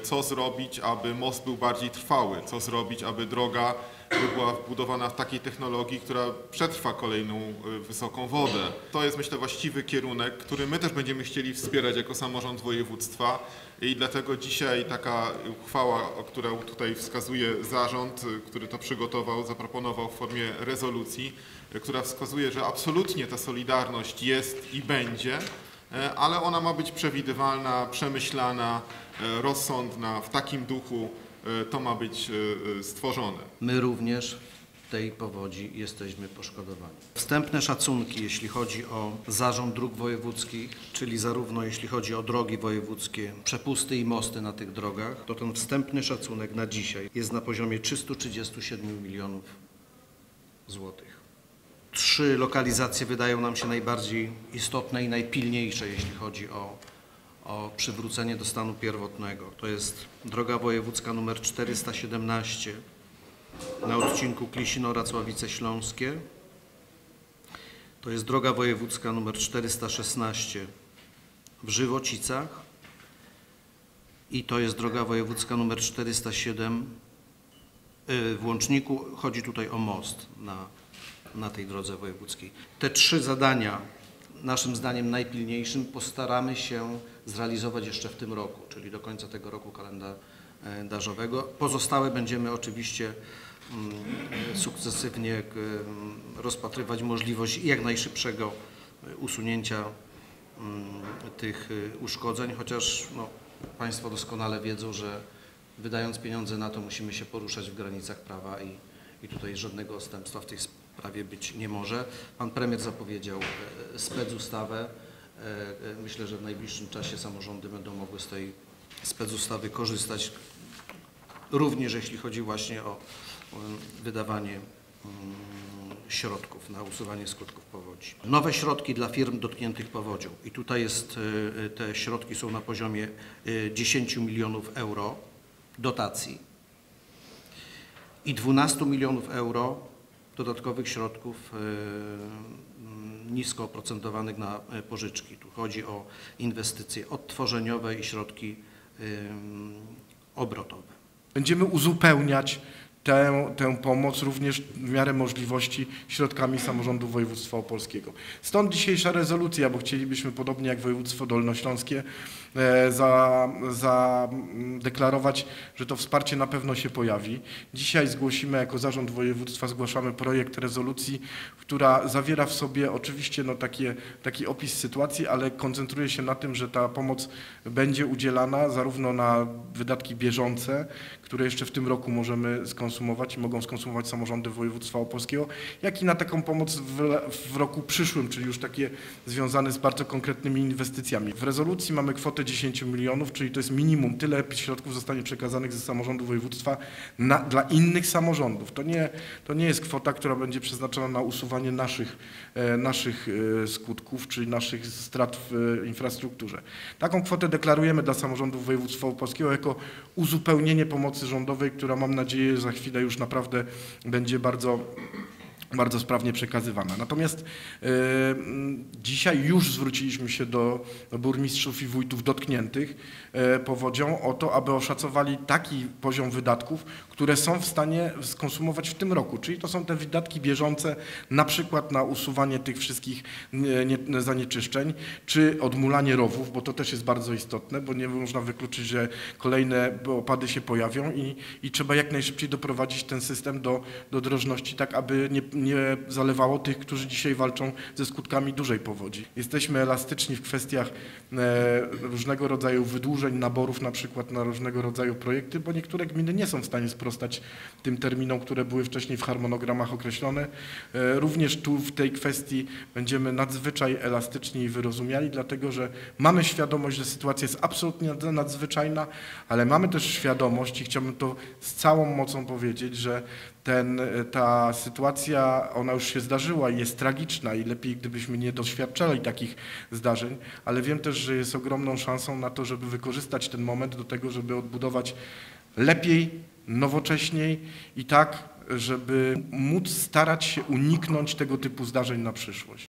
Co zrobić, aby most był bardziej trwały? Co zrobić, aby droga była wbudowana w takiej technologii, która przetrwa kolejną wysoką wodę? To jest, myślę, właściwy kierunek, który my też będziemy chcieli wspierać jako samorząd województwa i dlatego dzisiaj taka uchwała, którą tutaj wskazuje zarząd, który to przygotował, zaproponował w formie rezolucji, która wskazuje, że absolutnie ta solidarność jest i będzie, ale ona ma być przewidywalna, przemyślana, rozsądna, w takim duchu to ma być stworzone. My również w tej powodzi jesteśmy poszkodowani. Wstępne szacunki, jeśli chodzi o zarząd dróg wojewódzkich, czyli zarówno jeśli chodzi o drogi wojewódzkie, przepusty i mosty na tych drogach, to ten wstępny szacunek na dzisiaj jest na poziomie 337 milionów złotych. 3 lokalizacje wydają nam się najbardziej istotne i najpilniejsze, jeśli chodzi o przywrócenie do stanu pierwotnego. To jest droga wojewódzka nr 417 na odcinku Klisino-Racławice Śląskie. To jest droga wojewódzka nr 416 w Żywocicach i to jest droga wojewódzka nr 407 w Łączniku. Chodzi tutaj o most na tej drodze wojewódzkiej. Te 3 zadania, naszym zdaniem najpilniejszym, postaramy się zrealizować jeszcze w tym roku, czyli do końca tego roku kalendarzowego. Pozostałe będziemy oczywiście sukcesywnie rozpatrywać możliwość jak najszybszego usunięcia tych uszkodzeń, chociaż Państwo doskonale wiedzą, że wydając pieniądze na to musimy się poruszać w granicach prawa i tutaj żadnego odstępstwa w tej sprawie być nie może. Pan premier zapowiedział specustawę. Myślę, że w najbliższym czasie samorządy będą mogły z tej specustawy korzystać, również jeśli chodzi właśnie o wydawanie środków na usuwanie skutków powodzi. Nowe środki dla firm dotkniętych powodzią i tutaj te środki są na poziomie 10 milionów euro dotacji i 12 milionów euro dodatkowych środków nisko oprocentowanych na pożyczki. Tu chodzi o inwestycje odtworzeniowe i środki obrotowe. Będziemy uzupełniać tę pomoc również w miarę możliwości środkami samorządu województwa opolskiego. Stąd dzisiejsza rezolucja, bo chcielibyśmy podobnie jak województwo dolnośląskie zadeklarować, że to wsparcie na pewno się pojawi. Dzisiaj jako zarząd województwa zgłaszamy projekt rezolucji, która zawiera w sobie oczywiście taki opis sytuacji, ale koncentruje się na tym, że ta pomoc będzie udzielana zarówno na wydatki bieżące, które jeszcze w tym roku możemy skonsumować i mogą skonsumować samorządy województwa opolskiego, jak i na taką pomoc w roku przyszłym, czyli już takie związane z bardzo konkretnymi inwestycjami. W rezolucji mamy kwotę 10 milionów, czyli to jest minimum, tyle środków zostanie przekazanych ze samorządu województwa dla innych samorządów. To nie jest kwota, która będzie przeznaczona na usuwanie naszych skutków, czyli naszych strat w infrastrukturze. Taką kwotę deklarujemy dla samorządów województwa opolskiego jako uzupełnienie pomocy rządowej, która mam nadzieję za chwilę już naprawdę będzie bardzo sprawnie przekazywana. Natomiast dzisiaj już zwróciliśmy się do burmistrzów i wójtów dotkniętych powodzią o to, aby oszacowali taki poziom wydatków, które są w stanie skonsumować w tym roku. Czyli to są te wydatki bieżące, na przykład na usuwanie tych wszystkich zanieczyszczeń, czy odmulanie rowów, bo to też jest bardzo istotne, bo nie można wykluczyć, że kolejne opady się pojawią i trzeba jak najszybciej doprowadzić ten system do drożności, tak aby nie zalewało tych, którzy dzisiaj walczą ze skutkami dużej powodzi. Jesteśmy elastyczni w kwestiach różnego rodzaju wydłużeń naborów, na przykład na różnego rodzaju projekty, bo niektóre gminy nie są w stanie sprostać tym terminom, które były wcześniej w harmonogramach określone. Również tu w tej kwestii będziemy nadzwyczaj elastyczni i wyrozumiali, dlatego że mamy świadomość, że sytuacja jest absolutnie nadzwyczajna, ale mamy też świadomość i chciałbym to z całą mocą powiedzieć, że ta sytuacja, ona już się zdarzyła i jest tragiczna i lepiej, gdybyśmy nie doświadczali takich zdarzeń, ale wiem też, że jest ogromną szansą na to, żeby wykorzystać ten moment do tego, żeby odbudować lepiej, nowocześniej i tak, żeby móc starać się uniknąć tego typu zdarzeń na przyszłość.